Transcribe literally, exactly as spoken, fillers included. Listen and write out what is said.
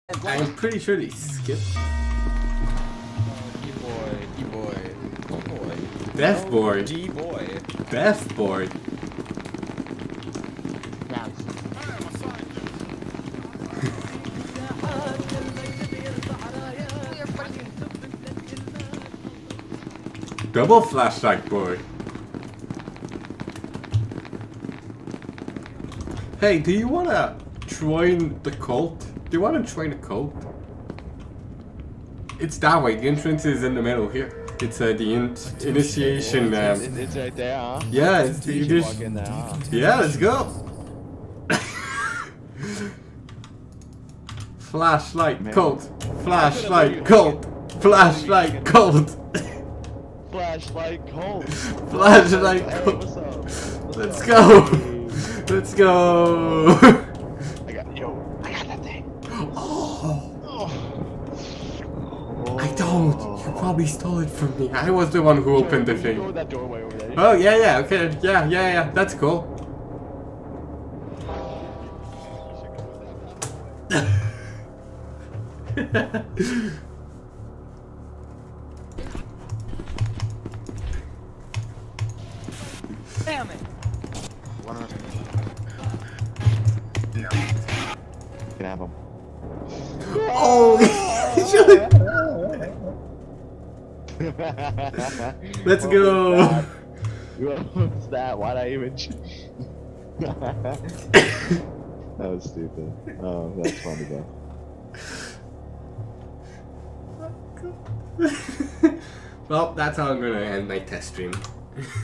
I'm pretty sure they skipped. D-boy, D-boy, D-boy. Deaf No, boy. D-boy. Deaf boy. Double flashlight boy. Hey, do you wanna join the cult? Do you wanna join the cult? It's that way. The entrance is in the middle here. It's uh, the in initiation. Um, It's, it's, it's right there, huh? yeah, it's the You should walk initiation. in there, huh? Yeah, let's go. Flashlight Man. cult. Flashlight cult. Flashlight cult. Flashlight cold. Flashlight Hey, cult. what's up? What's Let's up? go. Hey. Let's go. I got, yo, I got that thing. Oh, Oh. I don't. You probably stole it from me. I was the one who opened the Yo, you thing. Go with that doorway over there. Oh yeah, yeah. Okay, yeah, yeah, yeah. That's cool. Damn it! You can have them. Oh, let's go. What's that? Why'd I even? That was stupid. Oh, that's funny though. Well, that's how I'm gonna end my test stream.